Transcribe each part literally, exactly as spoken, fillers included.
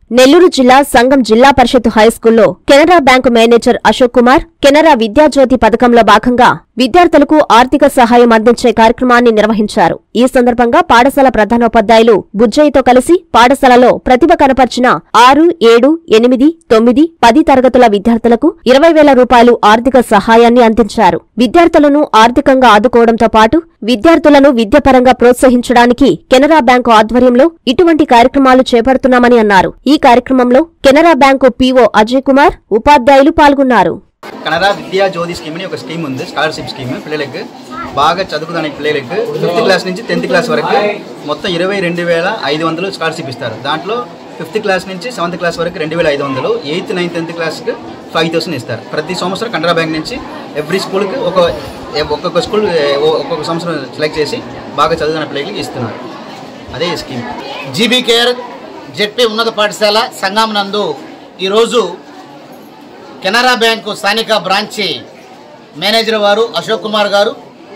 నెల్లూరు జిల్లా సంగం జిల్లా పరిషత్ హైస్కూల్లో Canara bank manager Ashok Kumar Canara Vidyajyoti పథకంలో భాగంగా విద్యార్థులకు ఆర్థిక సహాయం అందించే కార్యక్రమాన్ని నిర్వహించారు. ఈ సందర్భంగా పాఠశాల ప్రధానోపాధ్యాయులు బుజ్జయ్యతో కలిసి పాఠశాలలో ప్రతిభ కనపర్చిన ఆరు, ఏడు, ఎనిమిది, తొమ్మిది, పది తరగతుల విద్యార్థులకు ఇరవై వేల రూపాయలు ఆర్థిక సహాయాన్ని అందించారు. విద్యార్థులను ఆర్థికంగా ఆదుకోవడంతో పాటు విద్యార్థులను విద్యాపరంగా ప్రోత్సహించడానికి కెనరా బ్యాంకు ఆధ్వర్యంలో ఇటువంటి కార్యక్రమాలు చేపడుతున్నామని అన్నారు. ఈ కార్యక్రమంలో కెనరా బ్యాంకు పీఓ అజయ్ కుమార్, ఉపాధ్యాయులు పాల్గొన్నారు. కెనరా విద్యా జ్యోతి స్కీమ్ అని ఒక స్కీమ్ ఉంది, స్కాలర్షిప్ స్కీమ్. పిల్లలకు బాగా చదువుకునే పిల్లలకు ఫిఫ్త్ క్లాస్ నుంచి టెన్త్ క్లాస్ వరకు మొత్తం ఇరవై రెండు వేల ఐదు వందలు స్కాలర్షిప్ ఇస్తారు. దాంట్లో ఫిఫ్త్ క్లాస్ నుంచి సెవెంత్ క్లాస్ వరకు రెండు వేల ఐదు వందలు ఎయిత్ నైన్త్ టెన్త్ క్లాస్కి ఫైవ్ థౌసండ్ ఇస్తారు. ప్రతి సంవత్సరం కెనరా బ్యాంక్ నుంచి ఎవ్రీ స్కూల్కి ఒక ఒక్కొక్క స్కూల్ ఒక్కొక్క సంవత్సరం సెలెక్ట్ చేసి బాగా చదువుకున్న పిల్లలకి ఇస్తున్నారు. అదే ఈ స్కీమ్. జీబీ కేర్ జెడ్పీ ఉన్నత పాఠశాల సంగం నందు ఈరోజు కెనరా బ్యాంకు స్థానిక బ్రాంచి మేనేజర్ వారు అశోక్ కుమార్ గారు,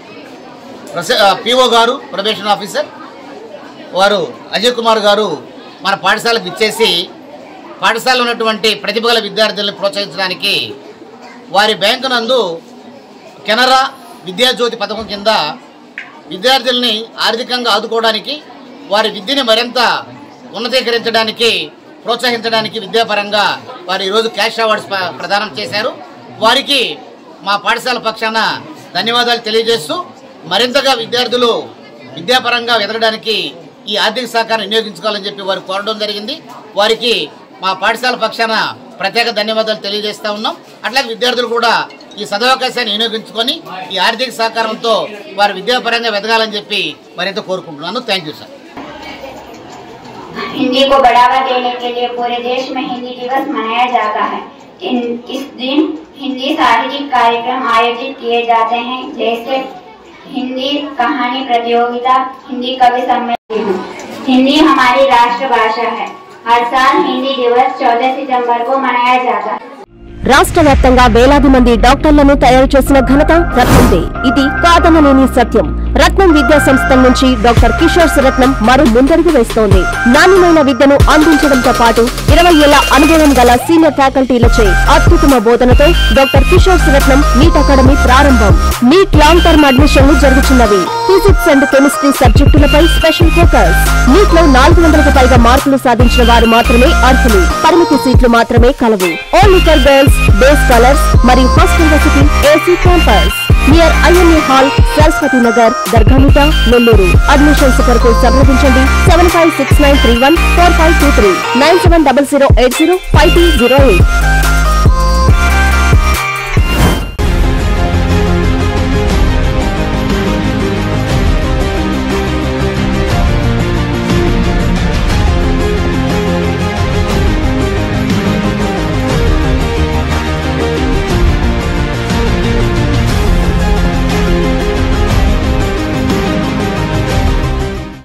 పీఓ గారు, ప్రొబేషన్ ఆఫీసర్ వారు అజయ్ కుమార్ గారు మన పాఠశాలకు ఇచ్చేసి పాఠశాలలో ఉన్నటువంటి ప్రతిభగల విద్యార్థులను ప్రోత్సహించడానికి వారి బ్యాంకు నందు కెనరా విద్యాజ్యోతి పథకం కింద విద్యార్థుల్ని ఆర్థికంగా ఆదుకోవడానికి వారి విద్యని మరింత ఉన్నతీకరించడానికి ప్రోత్సహించడానికి విద్యాపరంగా వారు ఈరోజు క్యాష్ అవార్డ్స్ ప్రదానం చేశారు. వారికి మా పాఠశాల పక్షాన ధన్యవాదాలు తెలియజేస్తూ మరింతగా విద్యార్థులు విద్యాపరంగా ఎదగడానికి ఈ ఆర్థిక సహకారం వినియోగించుకోవాలని చెప్పి వారు కోరడం జరిగింది. వారికి మా పాఠశాల పక్షాన ప్రత్యేక ధన్యవాదాలు తెలియజేస్తూ ఉన్నాం. అట్లాగే విద్యార్థులు కూడా ఈ సదవకాశాన్ని వినియోగించుకొని ఈ ఆర్థిక సహకారంతో వారు విద్యాపరంగా ఎదగాలని చెప్పి మరింత కోరుకుంటున్నాను. Thank you sir. हिंदी को बढ़ावा देने के लिए पूरे देश में हिंदी दिवस मनाया जाता है। इन, इस दिन हिंदी साहित्यिक कार्यक्रम आयोजित किए जाते हैं, जैसे हिंदी कहानी प्रतियोगिता, हिंदी कवि सम्मेलन। हिंदी हमारी राष्ट्रभाषा है। हर साल हिंदी दिवस चौदह सितंबर को मनाया जाता है. రాష్ట్ర వ్యాప్తంగా వేలాది మంది డాక్టర్లను తయారు చేసిన ఘనత రత్నందే. ఇది కాదనలేని సత్యం. రత్నం విద్యా సంస్థల నుంచి డాక్టర్ కిషోర్ రత్నం మరో ముందడుగు వేస్తోంది. నాణ్యమైన విద్యను అందించడంతో పాటు ఇరవై ఏళ్ల అనుభవం గల సీనియర్ ఫ్యాకల్టీలచే అత్యుత్తమ బోధనతో doctor Kishore Ratnam NEET academy ప్రారంభం. నీట్ లాంగ్ టర్మ్ అడ్మిషన్లు జరుగుతున్నవి. ఫిజిక్స్ అండ్ కెమిస్ట్రీ సబ్జెక్టులపై స్పెషల్ ఫోకస్. నీట్ లో నాలుగు వందలకు పైగా మార్కులు సాధించిన వారు మాత్రమే అర్హులు. పరిమితి సీట్లు మాత్రమే కలవు. Only for girls, day scholars మరియు హాస్టల్ వసతి. AC campus near IMA hall, Saraswati Nagar, Dargamitta, Nellore. Admissions కొరకు సంప్రదించండి seven five six nine three one four five two three nine seven double zero eight zero five two zero eight.